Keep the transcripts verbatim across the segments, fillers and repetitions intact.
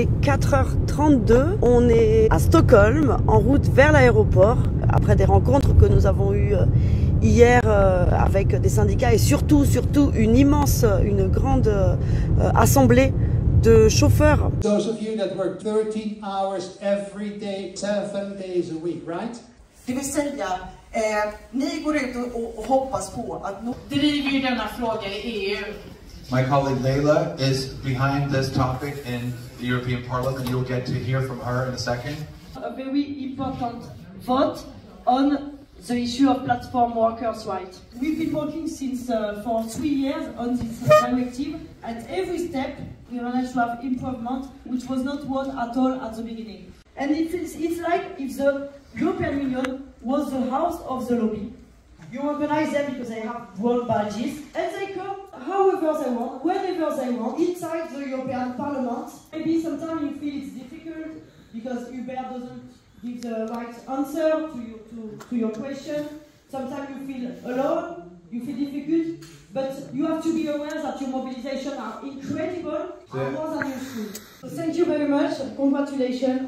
quatre heures trente-deux. On est à Stockholm, en route vers l'aéroport, après des rencontres que nous avons eues hier avec des syndicats et surtout, surtout une immense, une grande assemblée de chauffeurs. Those of you that work thirteen hours every day, seven days a week, right? Det vill säga, eh, ni går ut och, och hoppas på att no driver ju denna fråga i E U. My colleague Leila is behind this topic in the European Parliament. You'll get to hear from her in a second. A very important vote on the issue of platform workers' rights. We've been working since uh, for three years on this directive, and every step we managed to have improvement, which was not one at all at the beginning. And it feels, it's like if the European Union was the house of the lobby. You organize them because they have world badges, and they come however they want, whenever they want, inside the European Parliament. Maybe sometimes you feel it's difficult because Uber doesn't give the right answer to, you, to, to your question. Sometimes you feel alone, you feel difficult, but you have to be aware that your mobilization are incredible and more than useful. So thank you very much, congratulations.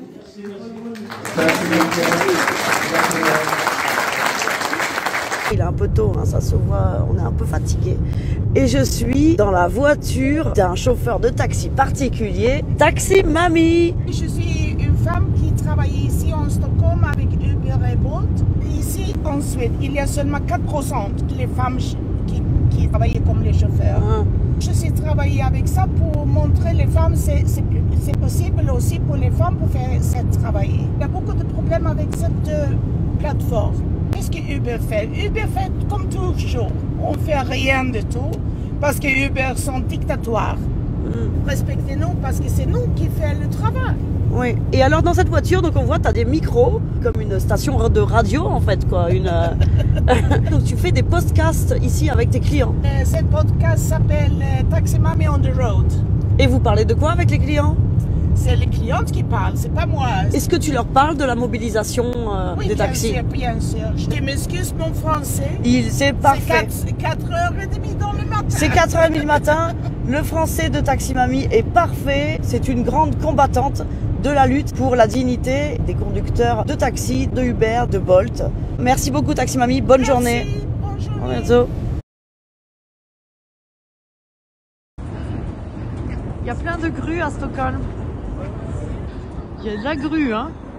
Il est un peu tôt, hein, ça se voit, on est un peu fatigué. Et je suis dans la voiture d'un chauffeur de taxi particulier, Taxi Mamie. Je suis une femme qui travaille ici en Stockholm avec Uber et Bolt. Ici en Suède, il y a seulement quatre pour cent les femmes qui, qui travaillent comme les chauffeurs. Ah. Je suis travaillé avec ça pour montrer les femmes que c'est possible aussi pour les femmes pour faire ce travail. Il y a beaucoup de problèmes avec cette euh, plateforme. Qu'est-ce que Uber fait? Uber fait comme toujours. On fait rien de tout parce que Uber sont dictatoires. Mm. Respectez-nous parce que c'est nous qui faisons le travail. Oui. Et alors dans cette voiture, donc on voit, tu as des micros, comme une station de radio en fait, quoi. Une, donc tu fais des podcasts ici avec tes clients. Euh, ce podcast s'appelle euh, Taxi Mamie on the road. Et vous parlez de quoi avec les clients? C'est les clientes qui parlent, c'est pas moi. Est-ce que tu leur parles de la mobilisation euh, oui, des taxis? Oui, bien sûr, bien sûr. Je m'excuse mon français. Il, c'est parfait. C'est quatre heures trente dans le matin. C'est quatre heures trente le matin. Le français de Taxi Mamie est parfait. C'est une grande combattante de la lutte pour la dignité des conducteurs de taxi, de Uber, de Bolt. Merci beaucoup Taxi Mamie, bonne Merci, journée. Bonne journée. À bientôt. Il y a plein de grues à Stockholm. Il y a de la grue, hein.